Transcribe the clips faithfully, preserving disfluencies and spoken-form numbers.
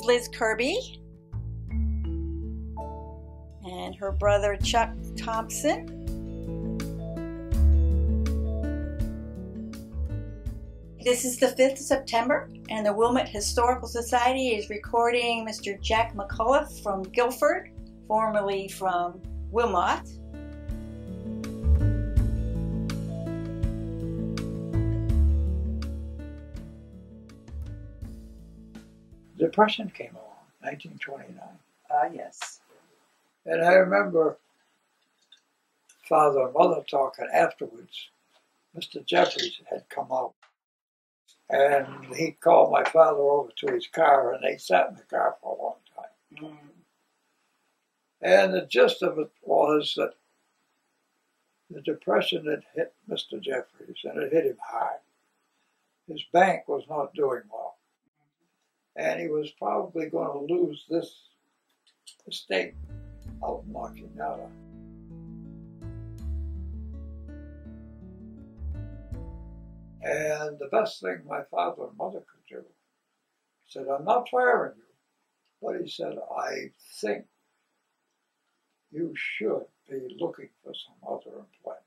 Liz Kirby and her brother Chuck Thompson. This is the fifth of September, and the Wilmot Historical Society is recording Mister Jack McAuliffe from Gilford, formerly from Wilmot. Depression came along, nineteen twenty-nine. Ah, uh, yes. And I remember Father and Mother talking afterwards. Mister Jeffries had come out, and he called my father over to his car, and they sat in the car for a long time. Mm. And the gist of it was that the depression had hit Mister Jeffries, and it hit him hard. His bank was not doing well, and he was probably going to lose this estate out in MacLeod. And the best thing my father and mother could do, he said, I'm not firing you, but he said, I think you should be looking for some other employment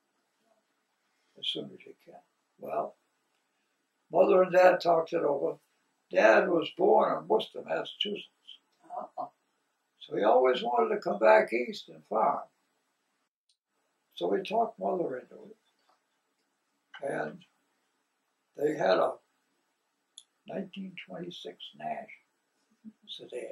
as soon as you can. Well, Mother and Dad talked it over. Dad was born in Worcester, Massachusetts. Oh. So he always wanted to come back east and farm. So we talked Mother into it. And they had a nineteen twenty-six Nash sedan.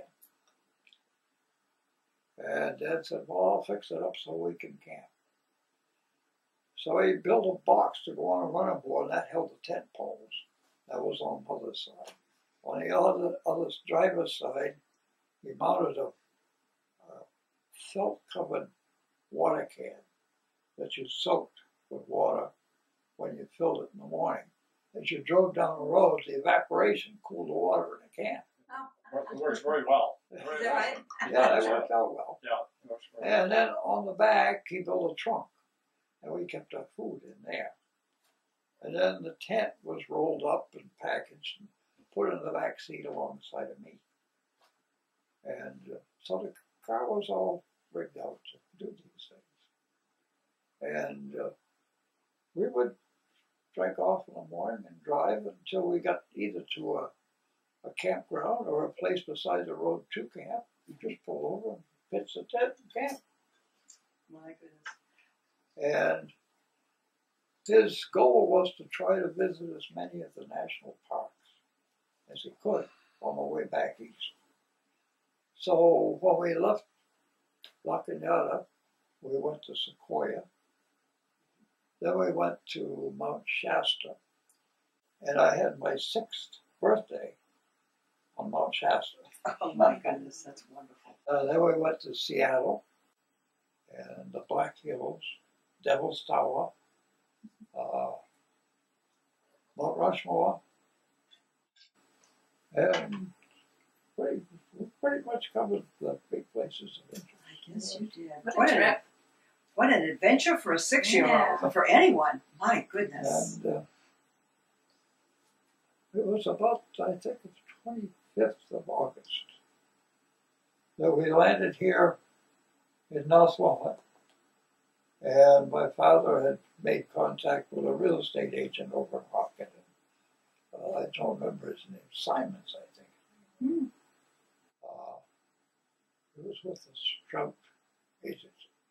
And Dad said, well, I'll fix it up so we can camp. So he built a box to go on a running board, and that held the tent poles. That was on Mother's side. On the other, other driver's side, he mounted a, a felt-covered water can that you soaked with water when you filled it in the morning. As you drove down the road, the evaporation cooled the water in the can. Oh. It works very well. Is that right? Yeah, it worked out well. Yeah, it works very And then on the back, he built a trunk, and we kept our food in there. And then the tent was rolled up and packaged and put in the back seat alongside of me. And uh, so the car was all rigged out to do these things. And uh, we would drink off in the morning and drive until we got either to a, a campground or a place beside the road to camp. You just pull over and pitch the tent and camp. My goodness. And his goal was to try to visit as many of the national parks as he could on the way back east. So when we left MacLeod, we went to Sequoia. Then we went to Mount Shasta. And I had my sixth birthday on Mount Shasta. Oh my goodness, that's wonderful. Uh, then we went to Seattle and the Black Hills, Devil's Tower, uh, Mount Rushmore, and pretty, pretty much covered the big places of interest. I guess you did. What, what, a an, what an adventure for a six-year-old, yeah. For anyone. My goodness. And uh, it was about, I think, the twenty-fifth of August that we landed here in North Wilmot. And my father had made contact with a real estate agent over in Hopkins. Uh, I don't remember his name. Simons, I think. Mm. Uh, it was with the Strout agency.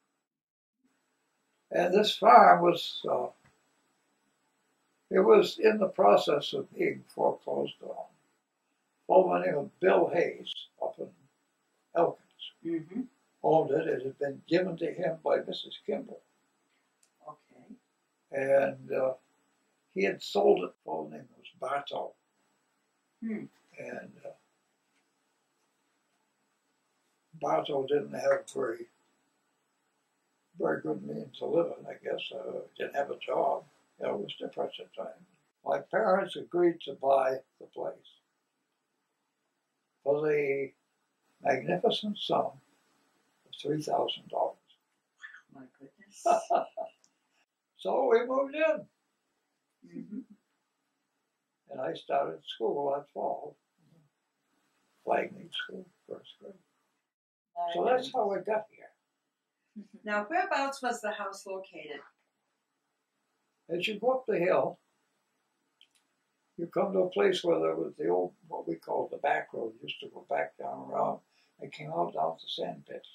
And this farm was, uh, it was in the process of being foreclosed on. By the name of Bill Hayes up in Elkins. Mm-hmm. Owned it. It had been given to him by Missus Kimball. Okay. And uh, he had sold it. Full name was Bartow. Hmm. And uh, Bartow didn't have very, very good means of living, I guess. Uh, didn't have a job. You know, it was depression time. My parents agreed to buy the place for the magnificent sum three thousand dollars. My goodness. So we moved in. Mm-hmm. And I started school that fall. Flagning School, first grade. So that's how I got here. Now, whereabouts was the house located? As you go up the hill, you come to a place where there was the old, what we call the back road, used to go back down around and came out down to sand pits.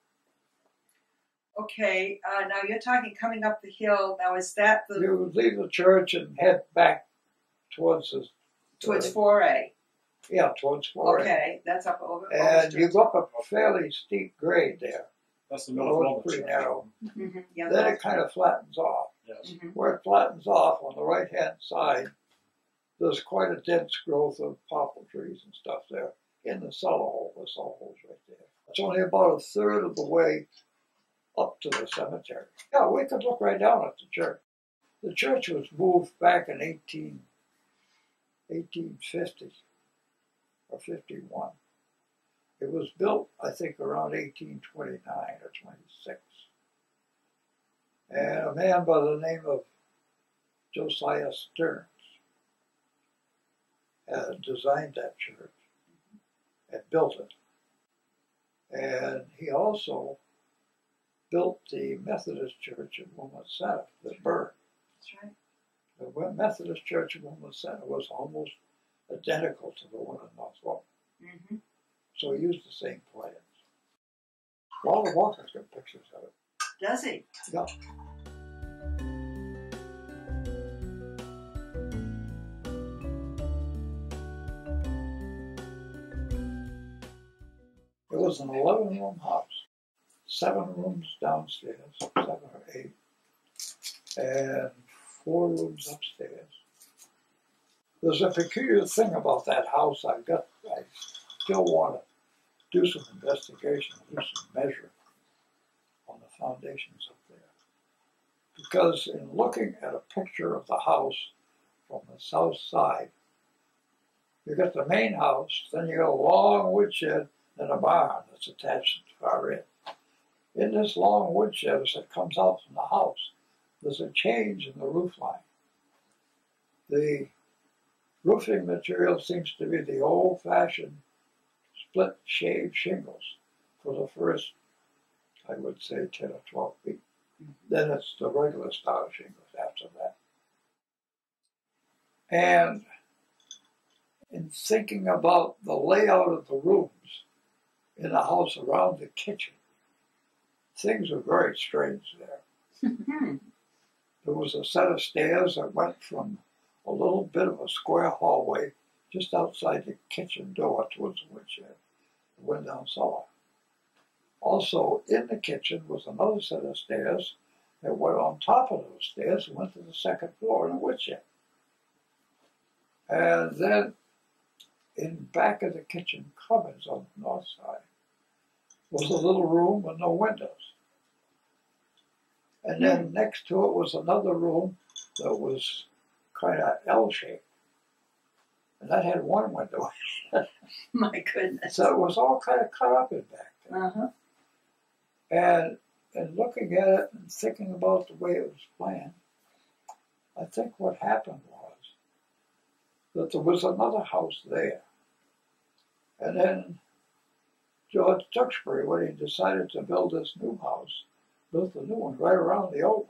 Okay, uh, now you're talking coming up the hill. Now, is that the You would leave the church and head back towards the towards uh, four A? yeah, towards four A. Okay, that's up over. And you go up a fairly steep grade there. That's the The middle road's of pretty the narrow. Mm-hmm. Yeah, Then the- it kind of flattens off. Yes. Mhm. Where it flattens off on the right-hand side, there's quite a dense growth of poplar trees and stuff there in the cellar hole. The cellar hole's right there. It's only about a third of the way up to the cemetery. Yeah, we could look right down at the church. The church was moved back in eighteen, eighteen fifty or fifty-one. It was built, I think, around eighteen twenty-nine or twenty-six. And a man by the name of Josiah Stearns had designed that church and built it. And he also built the Methodist church in Wilmot Center that burned. That's right. The Methodist church in Wilmot Center was almost identical to the one in North Wilmot. Mm-hmm. So he used the same plans. Walter Walker's got pictures of it. Does he? Yeah. It was an eleven-room house, seven rooms downstairs, seven or eight, and four rooms upstairs. There's a peculiar thing about that house. I've got, I still want to do some investigation, do some measuring on the foundations up there. Because in looking at a picture of the house from the south side, you got the main house, then you got a long woodshed, and a barn that's attached far in. In this long woodshed, as it comes out from the house, there's a change in the roof line. The roofing material seems to be the old-fashioned split shade shingles for the first, I would say, ten or twelve feet. Then it's the regular style shingles after that. And in thinking about the layout of the rooms in the house around the kitchen, things are very strange there. Mm-hmm. There was a set of stairs that went from a little bit of a square hallway just outside the kitchen door towards the woodshed, the went down cellar. Also, in the kitchen was another set of stairs that went on top of those stairs and went to the second floor in the woodshed. And then, in back of the kitchen cupboards on the north side, was a little room with no windows. And then next to it was another room that was kind of L-shaped. And that had one window. My goodness. So it was all kind of cut up in back there. Uh-huh. And, and looking at it and thinking about the way it was planned, I think what happened was that there was another house there. And then George Tewksbury, when he decided to build this new house, built a new one right around the old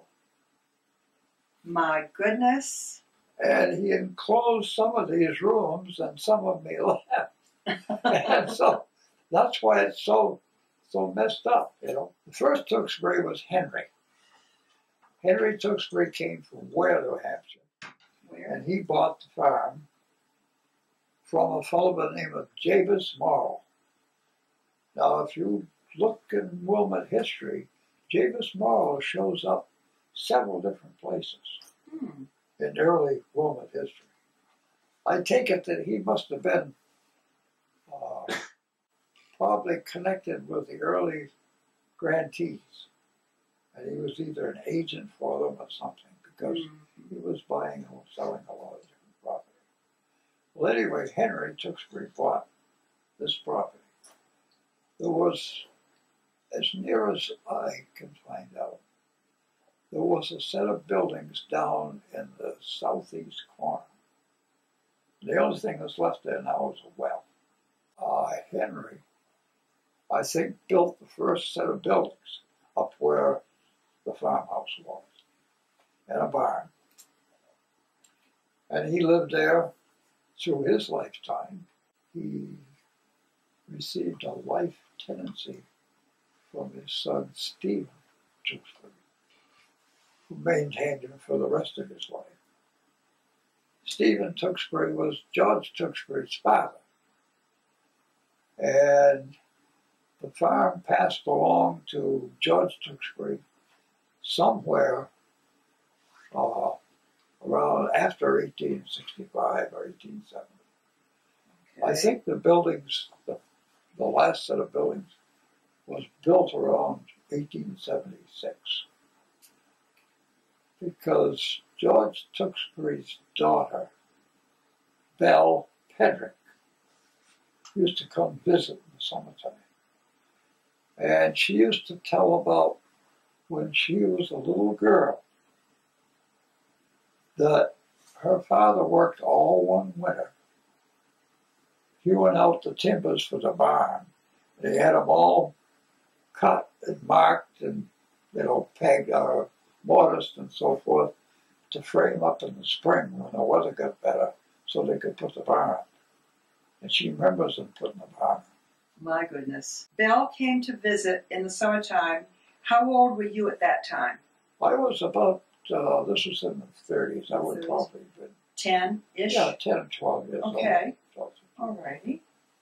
My goodness. one. And he enclosed some of these rooms and some of them he left. And so that's why it's so so messed up, you know. The first Tewksbury was Henry. Henry Tewksbury came from Ware, New Hampshire. Where? And he bought the farm from a fellow by the name of Jabez Morrow. Now, if you look in Wilmot history, Jabez Morrow shows up several different places Hmm. in early Wilmot history. I take it that he must have been uh, probably connected with the early grantees. And he was either an agent for them or something, because Mm-hmm. he was buying and selling a lot of different property. Well, anyway, Henry Tewksbury bought this property. There was, as near as I can find out, there was a set of buildings down in the southeast corner. The only thing that's left there now is a well. uh, Henry, I think, built the first set of buildings up where the farmhouse was, and a barn. And he lived there through his lifetime. He received a life tenancy from his son, Stephen Tewksbury, who maintained him for the rest of his life. Stephen Tewksbury was George Tewksbury's father. And the farm passed along to George Tewksbury somewhere uh, around after eighteen sixty-five or eighteen seventy. Okay. I think the buildings, the, the last set of buildings, was built around eighteen seventy-six. Because George Tewksbury's daughter, Belle Pedrick, used to come visit in the summertime. And she used to tell about when she was a little girl that her father worked all one winter, hewing out the timbers for the barn. They had them all cut and marked and, you know, pegged or mortised and so forth to frame up in the spring when the weather got better so they could put the barn up. And she remembers them putting the barn up. My goodness. Belle came to visit in the summertime. How old were you at that time? I was about, uh, this was in the thirties. I would probably have been ten-ish? Yeah, ten or twelve years old. Okay. All righty.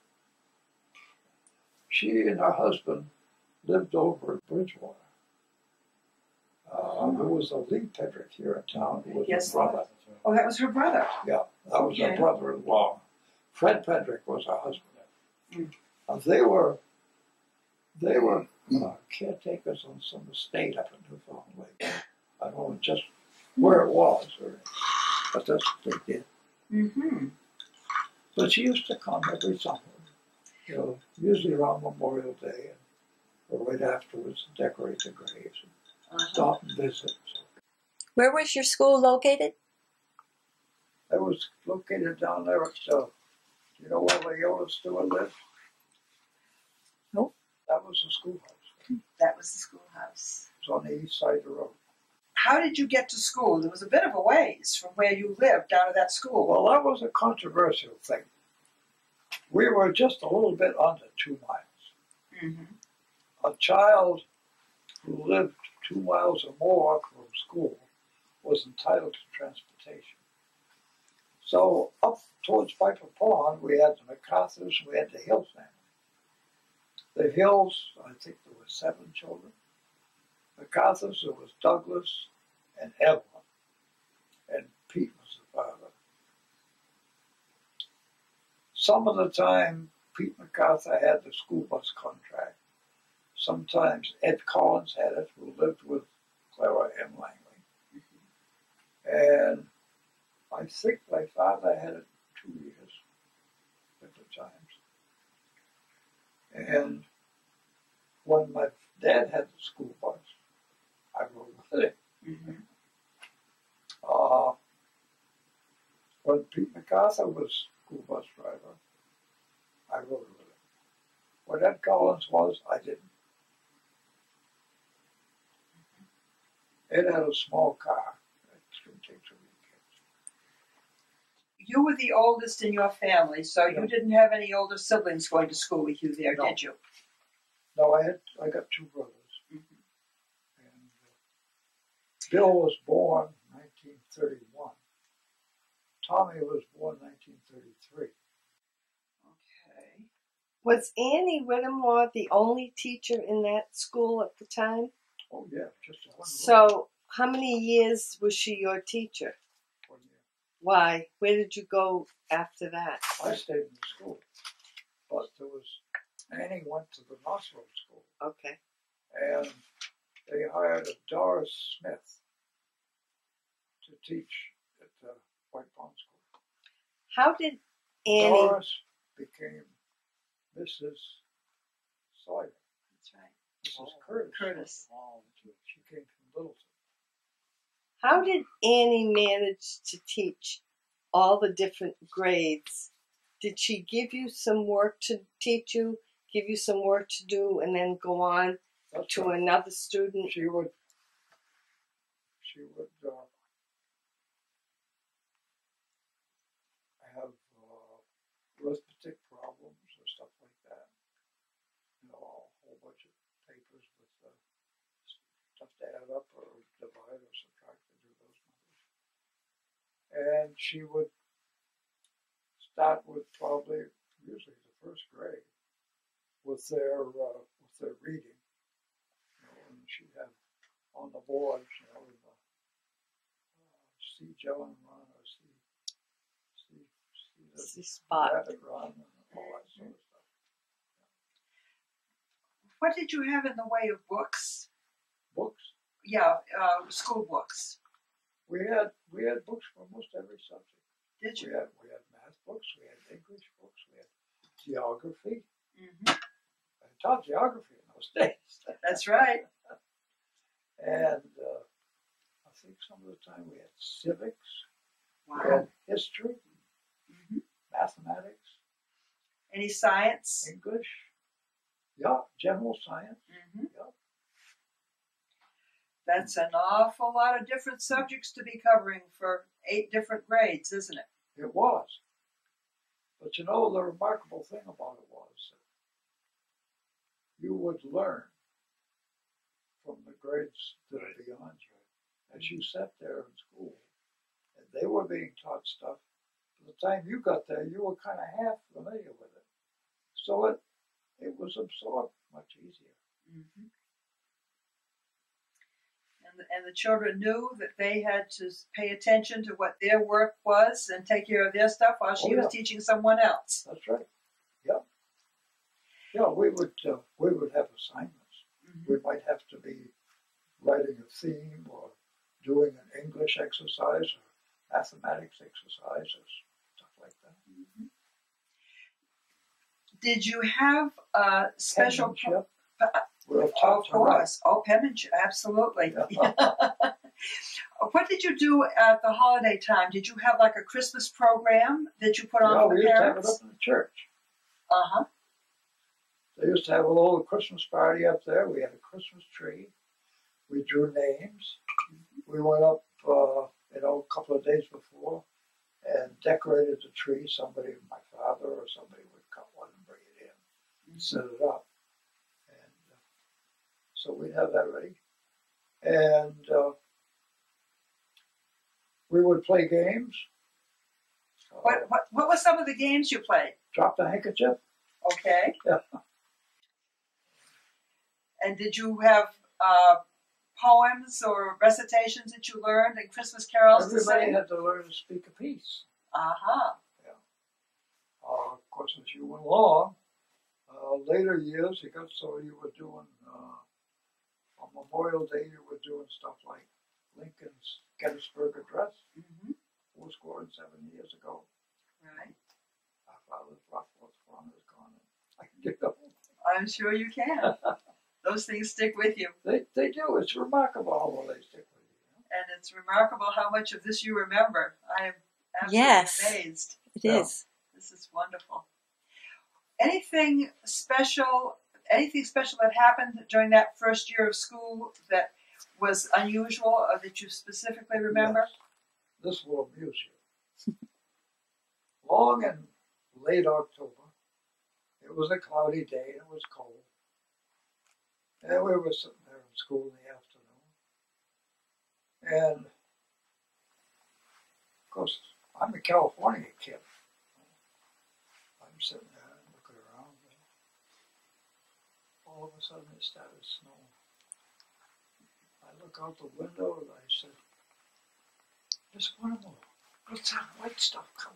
She and her husband lived over at Bridgewater. Uh, oh. There was a Lee Pedrick here in town who was yes, her brother. Oh, that was her brother? Yeah, that was okay. her brother-in-law. Fred Pedrick was her husband. Mm. Uh, they were they were uh, caretakers on some estate up in Newfoundland Lake. I don't know just where it was, or, but that's what they did. Mm-hmm. But she used to come every summer, you know, usually around Memorial Day, and or right afterwards, decorate the graves, and uh-huh. stop and visit. So. Where was your school located? It was located down there at, uh, you know where Leona Stewart lived? Nope. That was the schoolhouse. That was the schoolhouse. It was on the east side of the road. How did you get to school? There was a bit of a ways from where you lived down to that school. Well, that was a controversial thing. We were just a little bit under two miles. Mm-hmm. A child who lived two miles or more from school was entitled to transportation. So up towards Piper Pond, we had the MacAuliffes, we had the Hill family. The Hills, I think there were seven children. MacAuliffes, there was Douglas and Evelyn, and Pete was the father. Some of the time, Pete MacArthur had the school bus contract. Sometimes Ed Collins had it, who lived with Clara M. Langley. Mm-hmm. And I think my father had it two years at the times. And when my dad had the school bus, I rode with it. Mm-hmm. Uh, when Pete MacArthur was school bus driver, I rode with him. When Ed Collins was, I didn't. Ed had a small car. It could take two kids. You were the oldest in your family, so Yeah. you didn't have any older siblings going to school with you there, No. did you? No, I had. I got two brothers. Mm-hmm. And uh, Bill was born in nineteen thirty-one. Tommy was born in nineteen thirty-three. Okay. Was Annie Whittemore the only teacher in that school at the time? Oh yeah, just a one. So, how many years was she your teacher? One year. Why? Where did you go after that? I stayed in the school, but there was Annie went to the Knoxville school, Okay. and they hired a Doris Smith to teach at the White Pond School. How did Annie... Doris became Missus Sawyer. That's right. Missus Curtis. Curtis. She came from Littleton. How did Annie manage to teach all the different grades did she give you some work to teach you, give you some work to do, and then go on That's to right. another student? She would, she would uh, have uh, arithmetic problems or stuff like that. You know, a whole bunch of papers with uh, stuff to add up or divide or subtract to do those numbers. And she would start with probably usually the first grade with their uh, with their reading. You know, and she'd have on the boards, you know, the, uh, see Joe and run or see see see the See spot. rabbit run and all that sort of stuff. What did you have in the way of books? Books. Yeah, uh, school books. We had we had books for almost every subject. Did We you? had we had math books, we had English books, we had geography. Mm-hmm. I taught geography in those days. That's right. And uh, I think some of the time we had civics, we Wow. had history, Mm-hmm. mathematics, Any science? English, yeah, general science, Mm-hmm. yeah. That's an awful lot of different subjects to be covering for eight different grades, isn't it? It was. But you know, the remarkable thing about it was that you would learn from the grades that are beyond you as you sat there in school. And they were being taught stuff. By the time you got there, you were kind of half familiar with it. So it, it was absorbed much easier. Mm-hmm. And, the, and the children knew that they had to pay attention to what their work was and take care of their stuff while she Oh, yeah. was teaching someone else. That's right. Yeah. Yeah, we would uh, we would have assignments. Mm-hmm. We might have to be writing a theme or doing an English exercise or mathematics exercise or stuff like that. Mm-hmm. Did you have a special? Penmanship. Uh, We're Oh, taught of to write. course. Oh, penmanship, absolutely. Yeah. What did you do at the holiday time? Did you have like a Christmas program that you put on Yeah, for we the used to have it parents? up in the church. Uh-huh. They used to have a little Christmas party up there. We had a Christmas tree. We drew names. We went up, uh, you know, a couple of days before and decorated the tree. Somebody, my father or somebody would cut one and bring it in and set it up. And uh, so we'd have that ready. And uh, we would play games. Uh, What, what, what were some of the games you played? Drop the handkerchief. Okay. Yeah. And did you have uh, poems or recitations that you learned and Christmas carols to Everybody sing? had to learn to speak a piece. Uh-huh. Uh, of course, as you went along, uh, later years, it got so you were doing, uh, on Memorial Day, you were doing stuff like Lincoln's Gettysburg Address, Mm-hmm. four score and seven years ago. Right. Our father's rough was from is gone. I can get them. I'm sure you can. Those things stick with you. They, they do. It's remarkable how well they stick with you. you know? And it's remarkable how much of this you remember. I am absolutely Yes. amazed. It Yeah. is. This is wonderful. Anything special, anything special that happened during that first year of school that was unusual or that you specifically remember? Yes. This will amuse you. Long and late October, it was a cloudy day and it was cold. And we were sitting there in school in the afternoon. And, of course, I'm a California kid. I'm sitting there and looking around. And all of a sudden it started snowing. I look out the window and I said, Miss Winnemore, what's that white stuff coming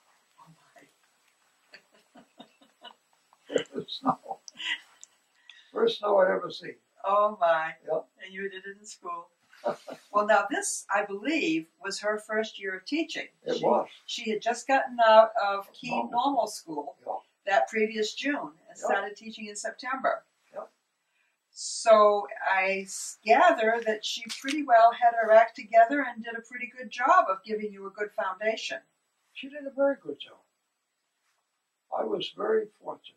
down? Oh my. First snow. First snow I'd ever seen. Oh my. Yep. And you did it in school. Well, now this, I believe, was her first year of teaching. It she, was. She had just gotten out of Keene Normal. Normal School Yep. that previous June and Yep. started teaching in September. Yep. So I s- gather that she pretty well had her act together and did a pretty good job of giving you a good foundation. She did a very good job. I was very fortunate.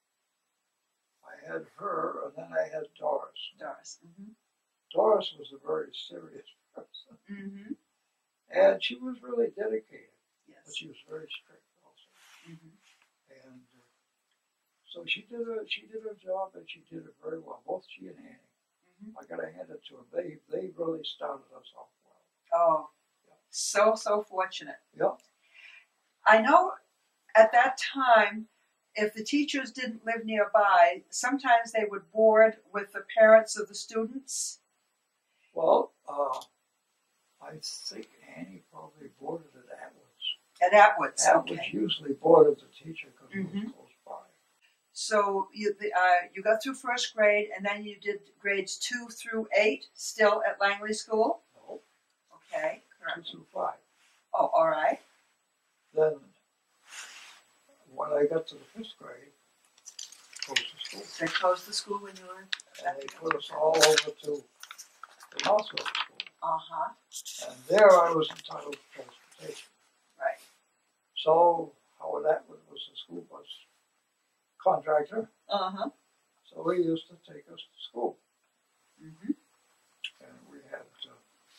I had her, and then I had Doris. Doris. Mm-hmm. Doris was a very serious person, Mm-hmm. and she was really dedicated, Yes. but she was very strict also. Mm-hmm. And uh, so she did a she did her job, and she did it very well. Both she and Annie. Mm-hmm. I gotta hand it to them. They they really started us off well. Oh, so, so fortunate. Yep. I know at that time, if the teachers didn't live nearby, sometimes they would board with the parents of the students. Well, uh, I think Annie probably boarded at Atwood's. At Atwood's, Atwood's okay. usually boarded the teacher because it Mhm. was close by. So you the, uh, you got through first grade, and then you did grades two through eight, still at Langley School? No, Okay, two correct. through five. Oh, all right. Then, when I got to the fifth grade, closed the school. They closed the school when you were... And they put us all over to the Knoxville School. Uh-huh, And there I was entitled to transportation. right. So Howard Atwood was the school bus contractor, Uh-huh. so he used to take us to school. Mm-hmm. And we had, uh,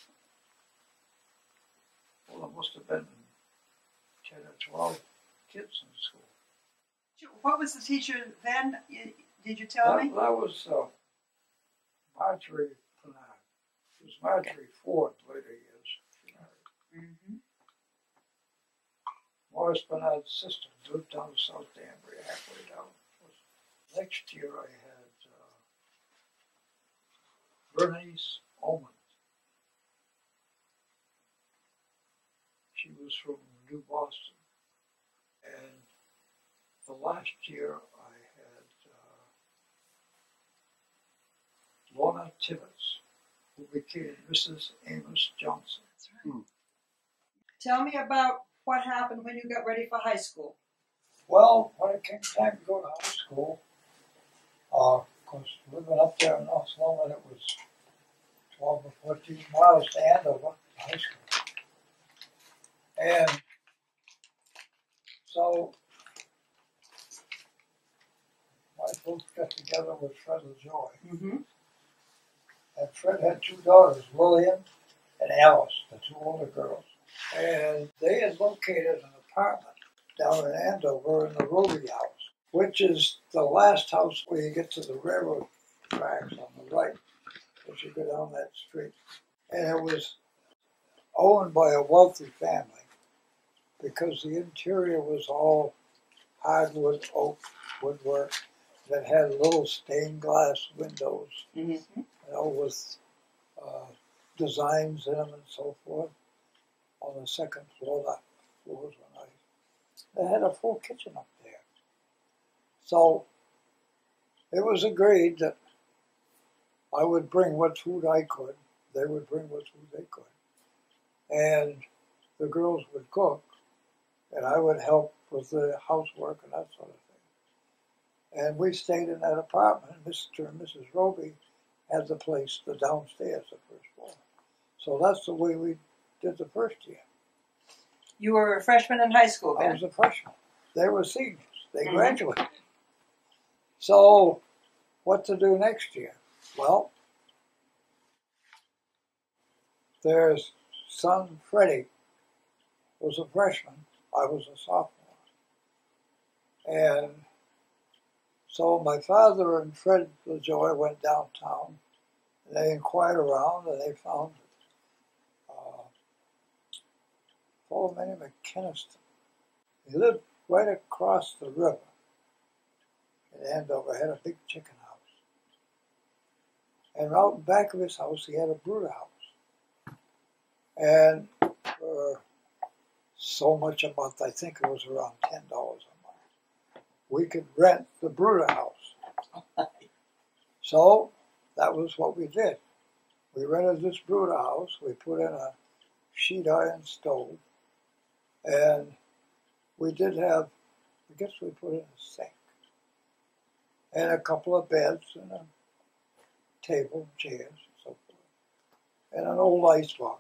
well, there must have been ten or twelve kids in the school. What was the teacher then? You- Did you tell That, me? that was uh, Marjorie Pennard. It was Marjorie Ford later years. She married. Mm-hmm. Morris Bernard's sister lived down South Danbury, halfway down. Next year I had uh, Bernice Owens. She was from New Boston. And the last year I had uh, Lorna Tibbetts, who became Missus Amos Johnson. That's right. Tell me about what happened when you got ready for high school. Well, when it came time to go to high school, uh, of course, living up there in North London, it was twelve or fourteen miles to Andover, to high school. And so, my folks got together with Fred LaJoy. Mm-hmm. And Fred had two daughters, Lillian and Alice, the two older girls. And they had located an apartment down in Andover in the Ruby House, which is the last house where you get to the railroad tracks on the right as you go down that street. And it was owned by a wealthy family because the interior was all hardwood, oak, woodwork that had little stained glass windows, Mm-hmm. you know, with uh, designs in them and so forth. On the second floor, the floors were nice. They had a full kitchen up there. So it was agreed that I would bring what food I could, they would bring what food they could, and the girls would cook, and I would help with the housework and that sort of thing. And we stayed in that apartment. Mister and Missus Roby had the place, the downstairs, the first floor. So that's the way we did the first year. You were a freshman in high school I then? was a freshman. They were seniors. They Mhm. graduated. So, what to do next year? Well, their son, Freddie, was a freshman. I was a sophomore. And so my father and Fred LaJoy went downtown, and they inquired around, and they found uh, a fellow named McKinniston. He lived right across the river in Andover, had a big chicken house. And out in back of his house, he had a brooder house. And for so much a month, I think it was around ten dollars a month, we could rent the brooder house. So that was what we did. We rented this brooder house. We put in a sheet iron stove. And we did have, I guess we put in a sink. And a couple of beds and a table, chairs, and so forth. And an old icebox.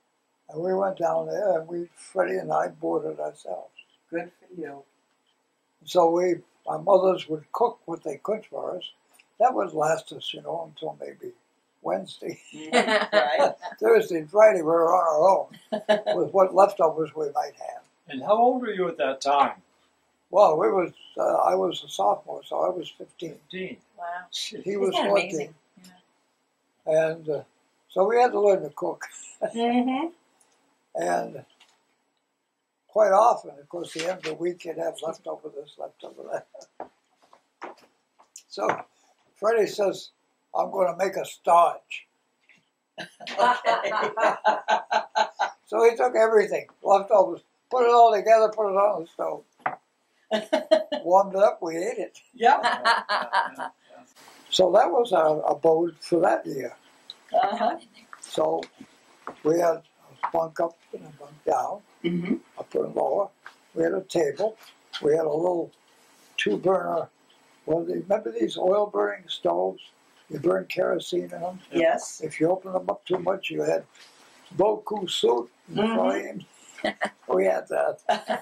And we went down there and we, Freddie and I boarded ourselves. Good for you. So we, my mothers would cook what they could for us. That would last us, you know, until maybe Wednesday. Right. Thursday and Friday we were on our own with what leftovers we might have. And how old were you at that time? Well, we was uh, I was a sophomore, so I was fifteen. fifteen. Wow. He was Isn't that fourteen. amazing? And uh, so we had to learn to cook. Mm-hmm. And quite often, of course, the end of the week you'd have leftover this, leftover that. So Freddie says, I'm going to make a starch. So he took everything, leftovers, put it all together, put it on the stove. Warmed it up, we ate it. Yeah. So that was our abode for that year. Uh-huh. So we had a bunk up and a bunk down, Mm-hmm. upper and lower. We had a table. We had a little two-burner. Well, do you remember these oil-burning stoves? You burn kerosene in them. Yes. If you open them up too much, you had Boku soup and Mhm. flame. We had that.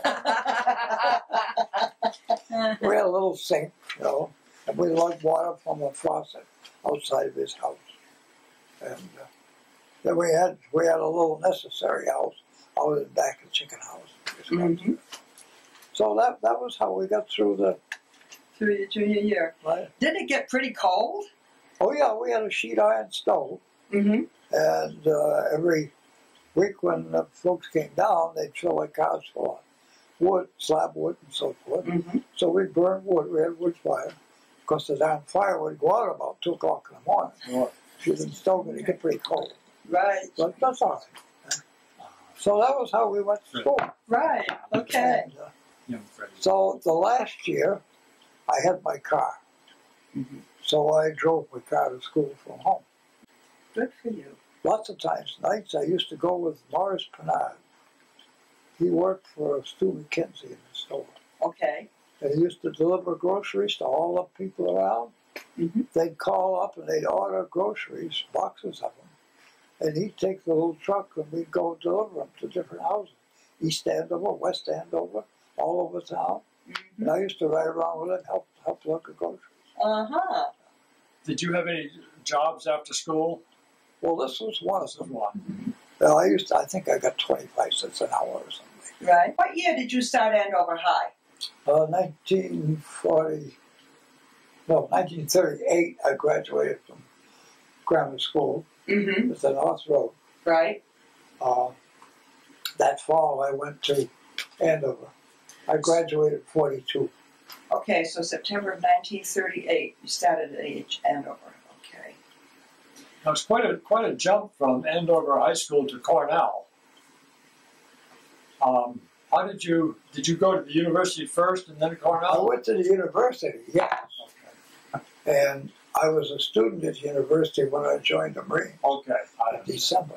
We had a little sink, you know, and we lugged water from a faucet outside of his house. And uh, then we had we had a little necessary house out in the back of the chicken house. Mhm. So that that was how we got through the. Through your junior year. Right? Didn't it get pretty cold? Oh yeah, we had a sheet iron stove, Mm-hmm. and uh, every week when the folks came down, they'd fill their cars full of wood, slab wood, and so forth. Mm-hmm. So we'd burn wood. We had wood fire. Because the damn fire would go out about two o'clock in the morning. Sure. If you didn't stoke it, it get pretty cold. Right. But that's all right. So that was how we went to school. Right. Okay. And, uh, Young Freddie. so the last year, I had my car. Mhm. So I drove my car to school from home. Good for you. Lots of times, nights, I used to go with Morris Pennard. He worked for Stu McKenzie in the store. Okay. And he used to deliver groceries to all the people around. Mm-hmm. They'd call up and they'd order groceries, boxes of them. And he'd take the little truck and we'd go deliver them to different houses. East Andover, West Andover, all over town. Mm-hmm. And I used to ride around with him, help, help look at groceries. Uh-huh. Did you have any jobs after school? Well, this was one of This was them. one. Well, I used to, I think I got twenty-five cents an hour or something. Right. What year did you start Andover High? Uh, nineteen forty, no, nineteen thirty-eight, I graduated from grammar school Mm-hmm. at the North Road. Right. Uh, that fall, I went to Andover. I graduated forty-two. Okay, so September of nineteen thirty-eight, you started at H Andover. Okay. Now it's quite a quite a jump from Andover High School to Cornell. Um, how did you did you go to the university first and then to I Cornell? went to the university, yes. Okay. And I was a student at the university when I joined the Marine Okay. I in December.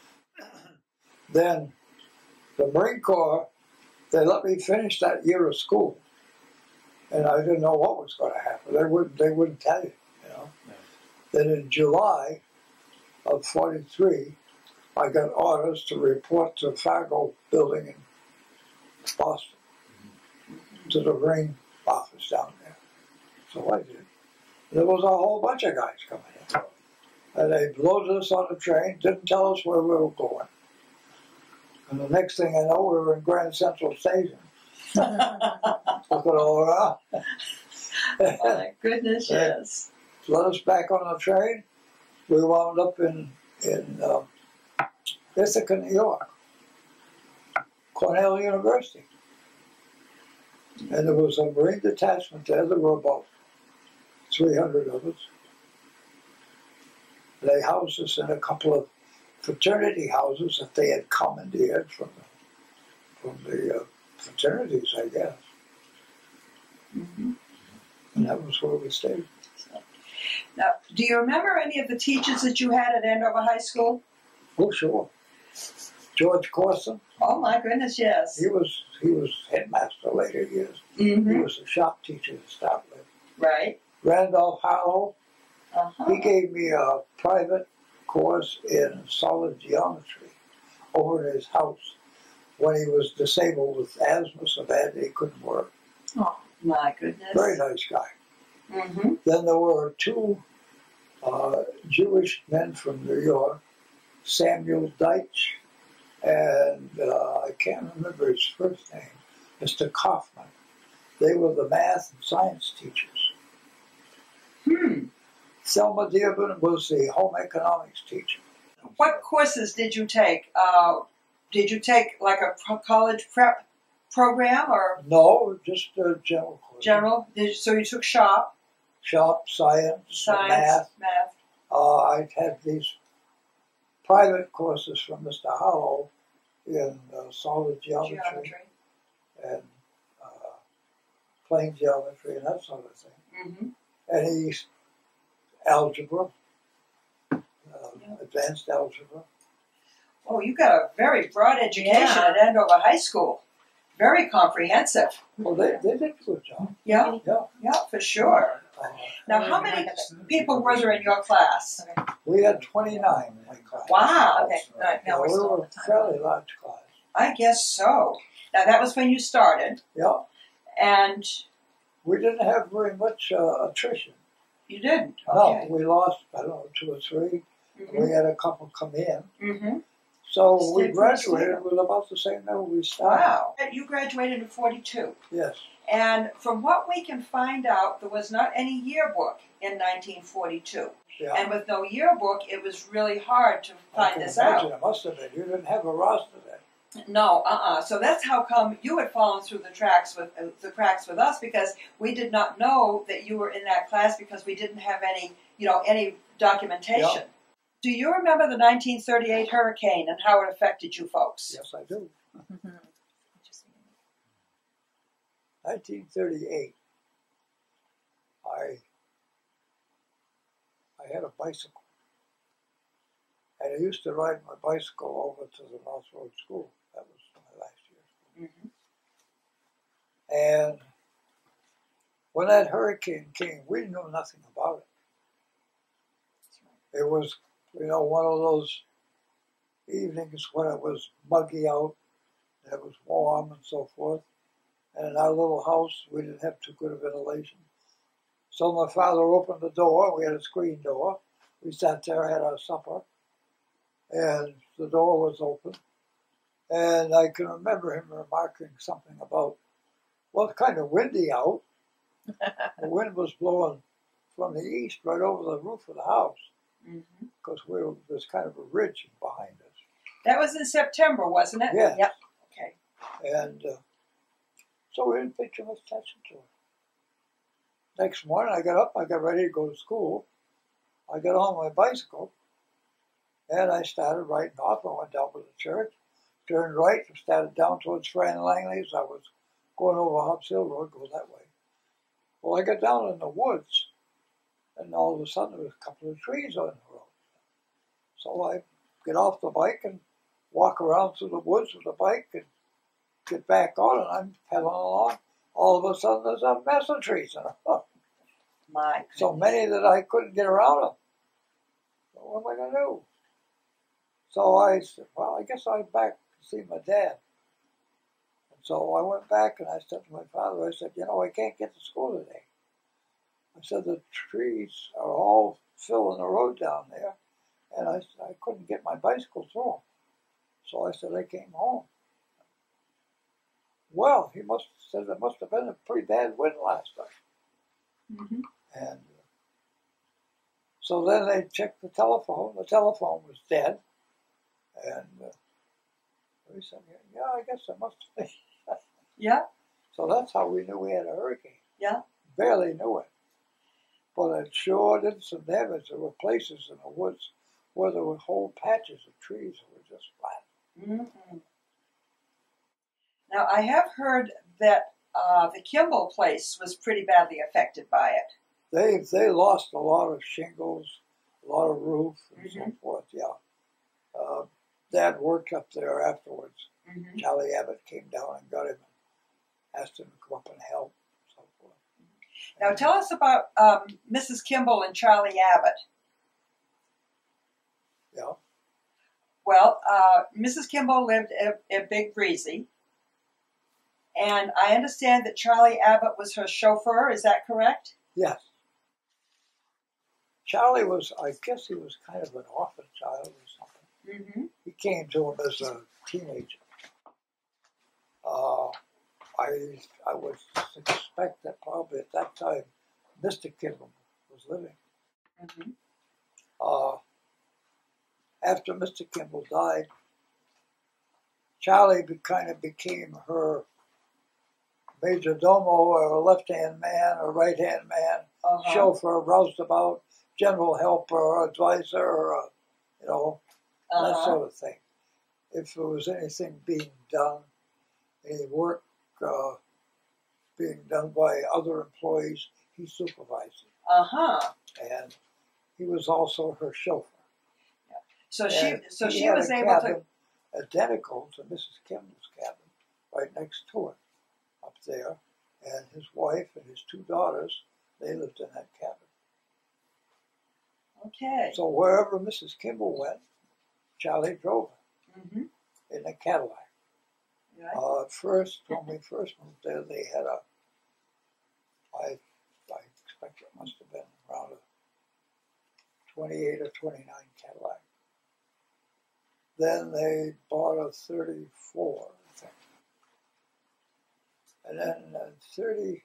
Then the Marine Corps, they let me finish that year of school. And I didn't know what was going to happen. They wouldn't, they wouldn't tell you, you know. Yeah. Then in July of forty-three, I got orders to report to Fargo building in Boston, to the Marine office down there. So I did. There was a whole bunch of guys coming in. And they loaded us on the train, didn't tell us where we were going. And the next thing I know, we were in Grand Central Station. Looking all around. Oh, my goodness, yes. Let us back on the train. We wound up in, in uh, Ithaca, New York. Cornell University. And there was a Marine detachment there. There were about three hundred of us. They housed us in a couple of fraternity houses that they had commandeered from the, from the uh, fraternities, I guess. Mm-hmm. And that was where we stayed. Now, do you remember any of the teachers that you had at Andover High School? Oh, sure. George Corson, Oh, my goodness, yes. he was he was headmaster later years. He Mm-hmm. was a shop teacher to start with. Right. Randolph Harlow, Uh-huh. he gave me a private course in solid geometry over at his house when he was disabled with asthma so bad that he couldn't work. Oh. My goodness. Very nice guy. Mm-hmm. Then there were two uh, Jewish men from New York, Samuel Deitch, and uh, I can't remember his first name, Mister Kaufman. They were the math and science teachers. Hmm. Selma Dearborn was the home economics teacher. What courses did you take? Uh, did you take like a pro- college prep program or No, just uh, general courses. general? Did you, so you took shop, Shop, science, science, math. math. Uh, I had these private courses from Mister Hollow in uh, solid geometry, Geometry. and uh, plane geometry and that sort of thing. Mm-hmm. And he's algebra, uh, Yeah. advanced algebra. Oh, you got a very broad education Yeah. at Andover High School. Very comprehensive. Well, they, they did a good job. Yeah, Yeah. yeah, for sure. Uh, Now, how many people were there in your class? we had twenty-nine in my class. Wow. Okay, all right, Yeah, now we're we still were on a the time. fairly large class. I guess so. Now, that was when you started, Yeah, and we didn't have very much uh, attrition. you didn't. No, Okay. we lost, I don't know, two or three. Mm-hmm. We had a couple come in. Mm-hmm. So Stayed we pretty graduated stable. with about the same number we started. Wow. You graduated in forty-two. Yes. And from what we can find out, there was not any yearbook in nineteen forty-two. Yeah. And with no yearbook, it was really hard to I find can this imagine out. it must have been. You didn't have a roster then. No, uh-uh. So that's how come you had fallen through the tracks with uh, the cracks with us, because we did not know that you were in that class because we didn't have any, you know, any documentation. Yeah. Do you remember the nineteen thirty-eight hurricane and how it affected you folks? Yes, I do. Mhm. nineteen thirty-eight. I I had a bicycle. And I used to ride my bicycle over to the North Road School. That was my last year. Mm-hmm. And when that hurricane came, we knew nothing about it. It was, you know, one of those evenings when it was muggy out, and it was warm and so forth. And in our little house, we didn't have too good a ventilation. So my father opened the door. We had a screen door. We sat there, had our supper, and the door was open. And I can remember him remarking something about, well, it's kind of windy out. The wind was blowing from the east right over the roof of the house, Mm-hmm. because we were, there's kind of a ridge behind us. That was in September, wasn't it? Yes. Yep. Okay. And uh, so we didn't pay too much attention to it. Next morning, I got up, I got ready to go to school. I got on my bicycle, and I started riding off. I went down to the church, turned right, and started down towards Fran Langley's. I was going over Hobbs Hill Road, go that way. Well, I got down in the woods, and all of a sudden there was a couple of trees on the road. So I get off the bike and walk around through the woods with the bike and get back on, and I'm pedaling along. All of a sudden there's a mess of trees in the road. My So many that I couldn't get around them. So what am I going to do? So I said, well, I guess I'm back to see my dad. And so I went back and I said to my father, I said, you know, I can't get to school today. I said, the trees are all filling the road down there, and I, I couldn't get my bicycle through them. So I said, I came home. Well, he must have said there must have been a pretty bad wind last night. Mm-hmm. And uh, so then they checked the telephone. The telephone was dead. And uh, we said, yeah, I guess it must have been. Yeah. So that's how we knew we had a hurricane. Yeah. Barely knew it. But it sure did some damage. There were places in the woods where there were whole patches of trees that were just flat. Mm-hmm. Now, I have heard that uh, the Kimball place was pretty badly affected by it. They they lost a lot of shingles, a lot of roof, and Mm-hmm. so forth, yeah. Uh, Dad worked up there afterwards. Mm-hmm. Charlie Abbott came down and got him and asked him to come up and help, and so forth. Now, tell us about um, Missus Kimball and Charlie Abbott. Yeah. Well, uh, Missus Kimball lived at, at Big Breezy, And I understand that Charlie Abbott was her chauffeur. Is that correct? Yes. Charlie was, I guess he was kind of an orphan child or something. Mm-hmm. He came to him as a teenager. Uh, I I would suspect that probably at that time Mister Kimball was living. Mm-hmm. Uh, after Mister Kimball died, Charlie be, kind of became her major domo, or a left-hand man, or right-hand man, Uh-huh. chauffeur, roustabout, general helper, advisor, or, uh, you know, Uh-huh. that sort of thing. If there was anything being done, any work uh, being done by other employees, he supervised it. Uh-huh. And he was also her chauffeur. So she And so he she had was a able cabin to identical to Missus Kimball's cabin right next to it up there. And his wife and his two daughters, they lived in that cabin. Okay. So wherever Missus Kimball went, Charlie drove her Mm-hmm. in a Cadillac. Right. Uh, at first, when we first moved there, they had a, I, I expect it must have been around a twenty-eight or twenty-nine Cadillac. Then they bought a thirty-four, I think. And then uh, thirty,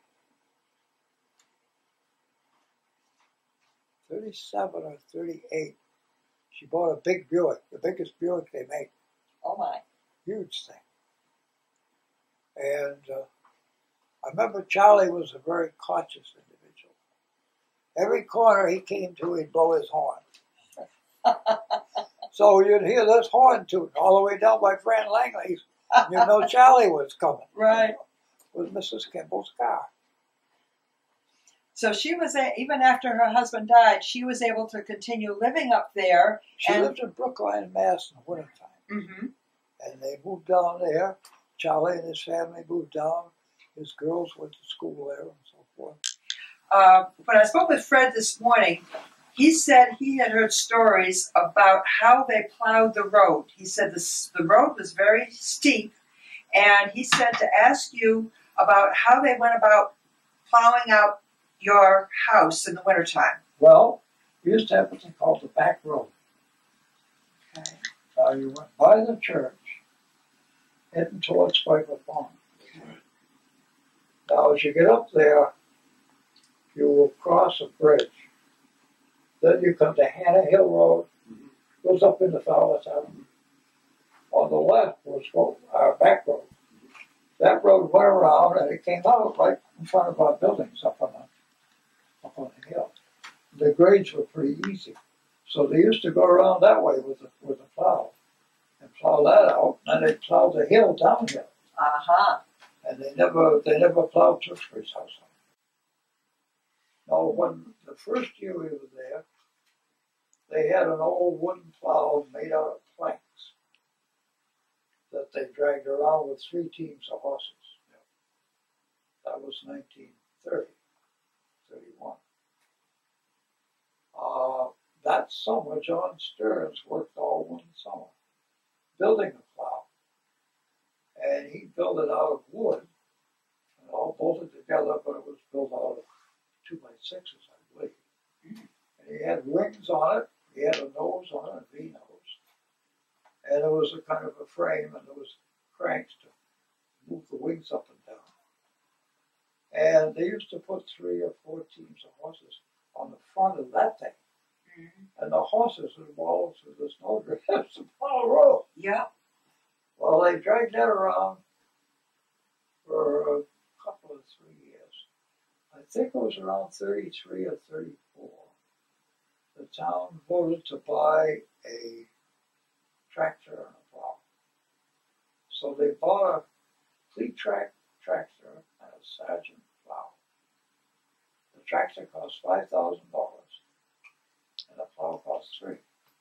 thirty-seven or thirty-eight, she bought a big Buick, the biggest Buick they make, Oh my. huge thing. And uh, I remember Charlie was a very cautious individual. Every corner he came to, he'd blow his horn. So you'd hear this horn tooting all the way down by Fran Langley's. You know Charlie was coming. Right. With Missus Kimball's car. So she was a, even after her husband died, she was able to continue living up there. She and, lived in Brookline, Mass in the wintertime. Mm-hmm. And they moved down there. Charlie and his family moved down. His girls went to school there and so forth. Uh, when I spoke with Fred this morning, he said he had heard stories about how they plowed the road. He said this, the road was very steep, and he said to ask you about how they went about plowing out your house in the wintertime. Well, we used to have what they called the back road. Okay. Uh, you went by the church, heading towards Spiker Farm. Now, as you get up there, you will cross a bridge. Then you come to Hannah Hill Road, goes up into Fowler Town. On the left was our back road. That road went around and it came out right in front of our buildings up on the, up on the hill. The grades were pretty easy. So they used to go around that way with the, with the plow and plow that out, and then they plowed the hill downhill. Uh-huh. And they never they never plowed Tewksbury's house out. Now, when the first year we were there, they had an old wooden plow made out of planks that they dragged around with three teams of horses. That was nineteen thirty, thirty-one. Uh, that summer, John Stearns worked all one summer building the plow. And he built it out of wood and all bolted together, but it was built out of two by sixes, I believe. Mm-hmm. And he had wings on it, he had a nose on it, a V nose. And there was a kind of a frame, and there was cranks to move the wings up and down. And they used to put three or four teams of horses on the front of that thing. Mm-hmm. And the horses would wallow through the snowdrifts and plow the road. Yeah. Well, they dragged that around for a couple of three years. I think it was around thirty-three or thirty-four. The town voted to buy a tractor and a plow. So they bought a cleat track tractor and a Sargent plow. The tractor cost five thousand dollars and the plow cost three.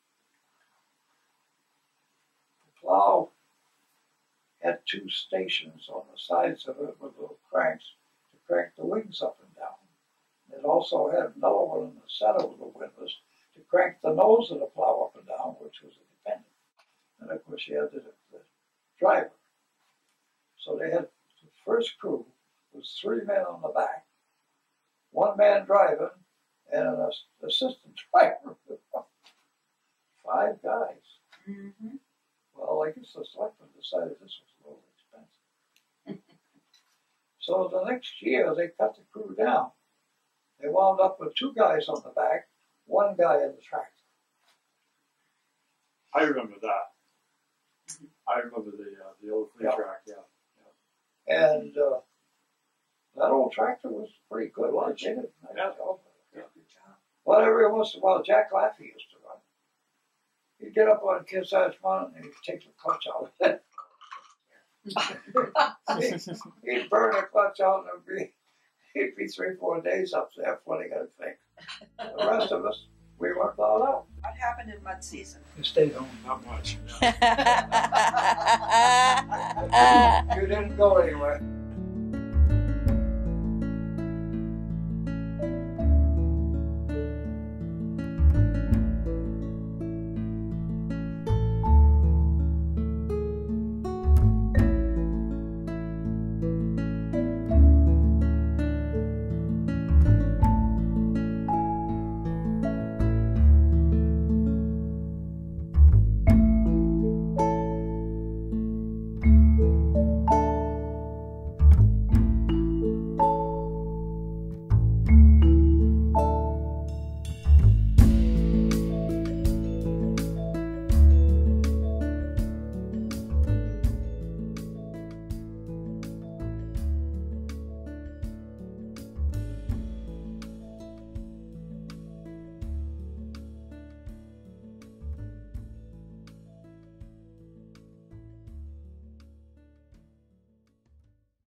The plow had two stations on the sides of it with little cranks to crank the wings up and down. It also had another one in the center with the windlass to crank the nose of the plow up and down, which was independent. And of course you had the, the driver. So they had the first crew was three men on the back, one man driving, and an ass- assistant driver. Five guys. Mm-hmm. Well, I guess the selectmen decided this was a little expensive. So the next year, they cut the crew down. They wound up with two guys on the back, one guy in the tractor. I remember that. I remember the uh, the old clean Yeah. track. Yeah. And uh, that old tractor was pretty good. Well, it did it. Yeah. Yeah. But every once in a while, Jack Laffey used to run. He'd get up on Kid's Edge Mountain and he'd take the clutch out of it. he'd, he'd burn the clutch out and it'd be, he'd be three, four days up there before they got it fixed. The rest of us, we weren't plowed out. What happened in mud season? You stayed home, not much. You didn't go anywhere.